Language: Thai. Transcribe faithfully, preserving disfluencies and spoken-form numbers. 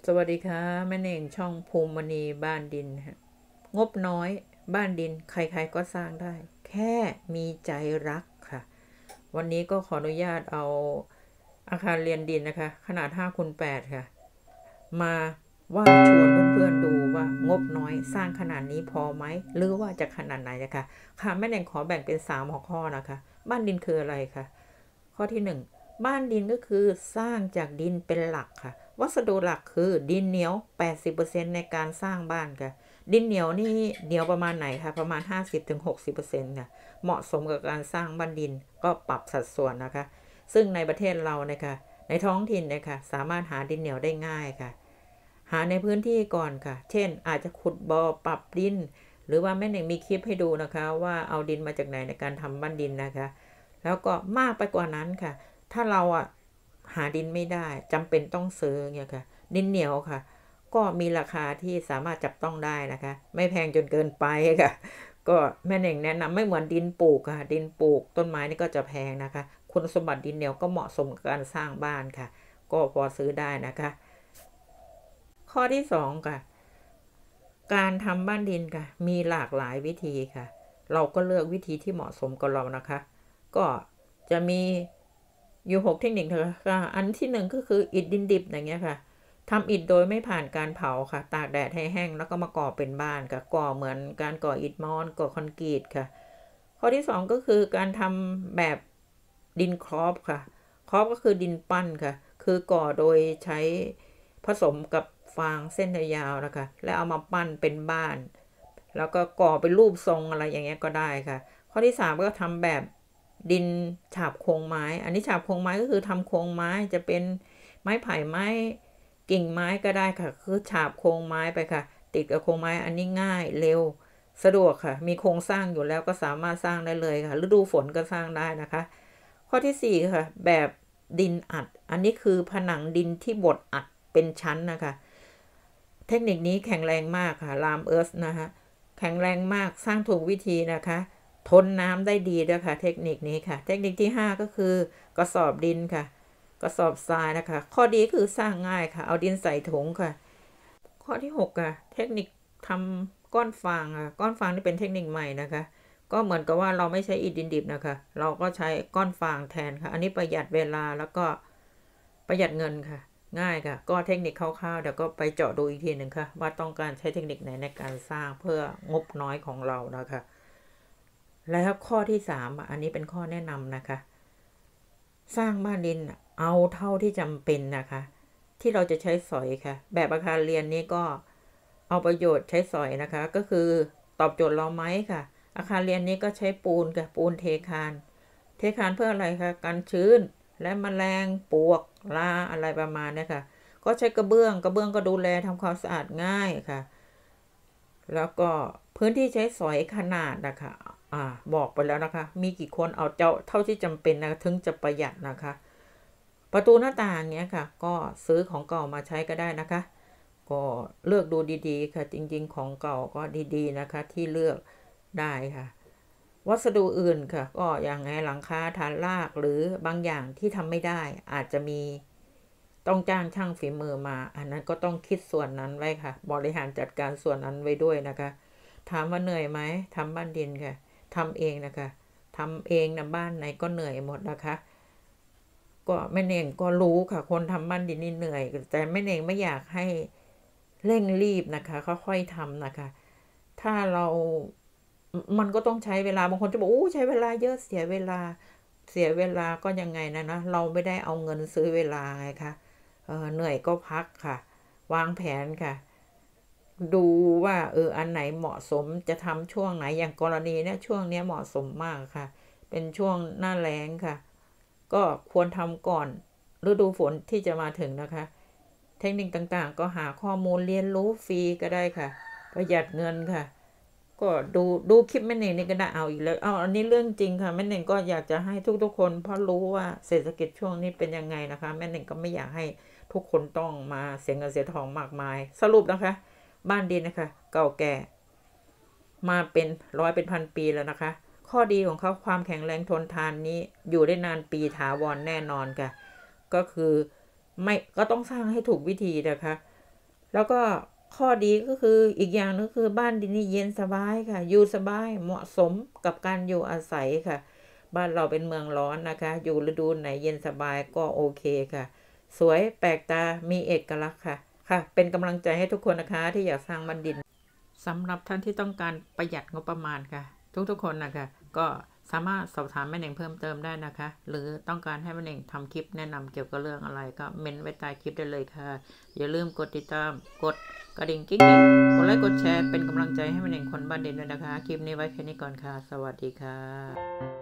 สวัสดีค่ะแม่เน่งช่องภูมิมณีบ้านดินฮะงบน้อยบ้านดินใครๆก็สร้างได้แค่มีใจรักค่ะวันนี้ก็ขออนุญาตเอาอาคารเรียนดินนะคะขนาดห้าคูณแปดค่ะมาว่าชวนเพื่อนๆดูว่างบน้อยสร้างขนาดนี้พอไหมหรือว่าจะขนาดไหนนะคะค่ะแม่เน่งขอแบ่งเป็นสามหัวข้อนะคะบ้านดินคืออะไรคะข้อที่หนึ่งบ้านดินก็คือสร้างจากดินเป็นหลักค่ะวัสดุหลักคือดินเหนียว แปดสิบเปอร์เซ็นต์ ในการสร้างบ้านค่ะดินเหนียวนี่เหนียวประมาณไหนคะประมาณ ห้าสิบถึงหกสิบเปอร์เซ็นต์ ค่ะเหมาะสมกับการสร้างบ้านดินก็ปรับสัดส่วนนะคะซึ่งในประเทศเรานะคะในท้องถิ่นนะคะสามารถหาดินเหนียวได้ง่ายค่ะหาในพื้นที่ก่อนค่ะเช่นอาจจะขุดบ่อปรับดินหรือว่าแม่หนึ่งมีคลิปให้ดูนะคะว่าเอาดินมาจากไหนในการทำบ้านดินนะคะแล้วก็มากไปกว่านั้นค่ะถ้าเราอ่ะหาดินไม่ได้จำเป็นต้องซื้อเนี่ยค่ะดินเหนียวค่ะก็มีราคาที่สามารถจับต้องได้นะคะไม่แพงจนเกินไปค่ะก็แม่เน่งแนะนำไม่เหมือนดินปลูกค่ะดินปลูกต้นไม้นี่ก็จะแพงนะคะคุณสมบัติดินเหนียวก็เหมาะสมกับการสร้างบ้านค่ะก็พอซื้อได้นะคะข้อที่สองค่ะการทำบ้านดินค่ะมีหลากหลายวิธีค่ะเราก็เลือกวิธีที่เหมาะสมกับเรานะคะก็จะมีอยู่หกเทคนิคค่ะอันที่หนึ่งก็คืออิฐดินดิบอย่างเงี้ยค่ะทำอิฐโดยไม่ผ่านการเผาค่ะตากแดดให้แห้งแล้วก็มาก่อเป็นบ้านค่ะก่อเหมือนการก่ออิฐมอนก่อคอนกรีตค่ะข้อที่สองก็คือการทำแบบดินครอบค่ะครอบก็คือดินปั้นค่ะคือก่อโดยใช้ผสมกับฟางเส้นยาวๆนะคะแล้วเอามาปั้นเป็นบ้านแล้วก็ก่อเป็นรูปทรงอะไรอย่างเงี้ยก็ได้ค่ะข้อที่สามก็ทำแบบดินฉาบโครงไม้อันนี้ฉาบโครงไม้ก็คือทำโครงไม้จะเป็นไม้ไผ่ไม้กิ่งไม้ก็ได้ค่ะคือฉาบโครงไม้ไปค่ะติดกับโครงไม้อันนี้ง่ายเร็วสะดวกค่ะมีโครงสร้างอยู่แล้วก็สามารถสร้างได้เลยค่ะฤดูฝนก็สร้างได้นะคะข้อที่สี่ค่ะแบบดินอัดอันนี้คือผนังดินที่บดอัดเป็นชั้นนะคะเทคนิคนี้แข็งแรงมากค่ะลามเอิร์ธนะคะแข็งแรงมากสร้างถูกวิธีนะคะทนน้ำได้ดีด้วยค่ะเทคนิคนี้ค่ะเทคนิคที่ห้าก็คือกระสอบดินค่ะกระสอบทรายนะคะข้อดีคือสร้างง่ายค่ะเอาดินใส่ถุงค่ะข้อที่หกค่ะเทคนิคทำก้อนฟางค่ะก้อนฟางนี่เป็นเทคนิคใหม่นะคะก็เหมือนกับว่าเราไม่ใช้อิฐดินดิบนะคะเราก็ใช้ก้อนฟางแทนค่ะอันนี้ประหยัดเวลาแล้วก็ประหยัดเงินค่ะง่ายค่ะก็เทคนิคคร่าวๆเดี๋ยวก็ไปเจาะดูอีกทีหนึ่งค่ะว่าต้องการใช้เทคนิคไหนในการสร้างเพื่องบน้อยของเรานะคะแล้วข้อที่สามอันนี้เป็นข้อแนะนำนะคะสร้างบ้านดินเอาเท่าที่จำเป็นนะคะที่เราจะใช้สอยค่ะแบบอาคารเรียนนี้ก็เอาประโยชน์ใช้สอยนะคะก็คือตอบโจทย์เราไหมค่ะอาคารเรียนนี้ก็ใช้ปูนค่ะปูนเทคานเทคานเพื่ออะไรคะกันชื้นและแมลงปลวกราอะไรประมาณนี้ค่ะก็ใช้กระเบื้องกระเบื้องก็ดูแลทำความสะอาดง่ายค่ะแล้วก็พื้นที่ใช้สอยขนาดนะคะอ่าบอกไปแล้วนะคะมีกี่คนเอาเจ้าเท่าที่จำเป็นนะถึงจะประหยัดนะคะประตูหน้าต่างเนี้ยค่ะก็ซื้อของเก่ามาใช้ก็ได้นะคะก็เลือกดูดีๆค่ะจริงๆของเก่าก็ดีๆนะคะที่เลือกได้ค่ะวัสดุอื่นค่ะก็อย่างไงหลังคาฐานรากหรือบางอย่างที่ทำไม่ได้อาจจะมีต้องจ้างช่างฝีมือมาอันนั้นก็ต้องคิดส่วนนั้นไว้ค่ะบริหารจัดการส่วนนั้นไว้ด้วยนะคะถามว่าเหนื่อยไหมทำบ้านดินค่ะทำเองนะคะทำเองนะบ้านไหนก็เหนื่อยหมดนะคะก็แม่เองก็รู้ค่ะคนทำบ้านดินนี่เหนื่อยแต่แม่เองไม่อยากให้เร่งรีบนะคะค่อยๆทำนะคะถ้าเรามันก็ต้องใช้เวลาบางคนจะบอกอู้ใช้เวลาเยอะเสียเวลาเสียเวลาก็ยังไงนะนะเราไม่ได้เอาเงินซื้อเวลาไงคะเออเหนื่อยก็พักค่ะวางแผนค่ะดูว่าเอออันไหนเหมาะสมจะทำช่วงไหนอย่างกรณีเนี้ยช่วงเนี้ยเหมาะสมมากค่ะเป็นช่วงหน้าแล้งค่ะก็ควรทำก่อนฤดูฝนที่จะมาถึงนะคะเทคนิคต่างๆก็หาข้อมูลเรียนรู้ฟรีก็ได้ค่ะประหยัดเงินค่ะก็ดูดูคลิปแม่เน่งนี่ก็ได้เอาอีกแล้วเอาอันนี้เรื่องจริงค่ะแม่เน่งก็อยากจะให้ทุกๆคนเพราะรู้ว่าเศรษฐกิจช่วงนี้เป็นยังไงนะคะแม่เน่งก็ไม่อยากให้ทุกคนต้องมาเสียเงินเสียทองมากมายสรุปนะคะบ้านดินนะคะเก่าแก่มาเป็นร้อยเป็นพันปีแล้วนะคะข้อดีของเขาความแข็งแรงทนทานนี้อยู่ได้นานปีถาวรแน่นอนค่ะก็คือไม่ก็ต้องสร้างให้ถูกวิธีนะคะแล้วก็ข้อดีก็คืออีกอย่างนึงคือบ้านดินนี่เย็นสบายค่ะอยู่สบายเหมาะสมกับการอยู่อาศัยค่ะบ้านเราเป็นเมืองร้อนนะคะอยู่ฤดูไหนเย็นสบายก็โอเคค่ะสวยแปลกตามีเอกลักษณ์ค่ะค่ะเป็นกำลังใจให้ทุกคนนะคะที่อยากสร้างบ้านดินสำหรับท่านที่ต้องการประหยัดงบประมาณค่ะทุกๆคนนะคะก็สามารถสอบถามแม่เน่งเพิ่มเติมได้นะคะหรือต้องการให้แม่เน่งทำคลิปแนะนำเกี่ยวกับเรื่องอะไรก็เมนไว้ใต้คลิปได้เลยค่ะอย่าลืมกดติดตามกดกระดิ่งกิ๊งกดไลค์กดแชร์เป็นกำลังใจให้แม่เน่งคนบ้านดินด้วยนะคะคลิปนี้ไว้แค่นี้ก่อนค่ะสวัสดีค่ะ